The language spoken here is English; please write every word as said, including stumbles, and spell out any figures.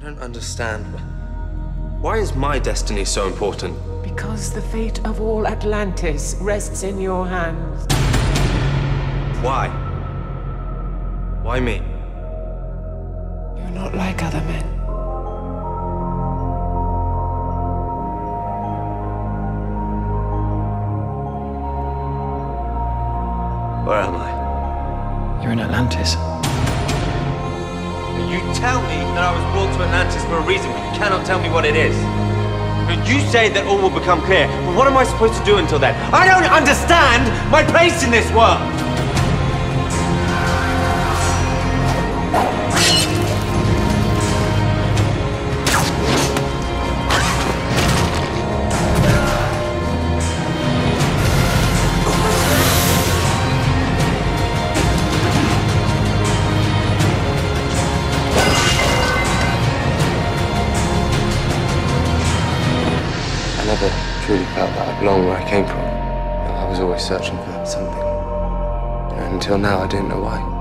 don't understand. Why is my destiny so important? Because the fate of all Atlantis rests in your hands. Why? Why me? You're not like other men. Where am I? You're in Atlantis. You tell me that I was brought to Atlantis for a reason, but you cannot tell me what it is. But you say that all will become clear, but what am I supposed to do until then? I don't understand my place in this world! I never truly felt that I belonged where I came from. I was always searching for something. And until now, I didn't know why.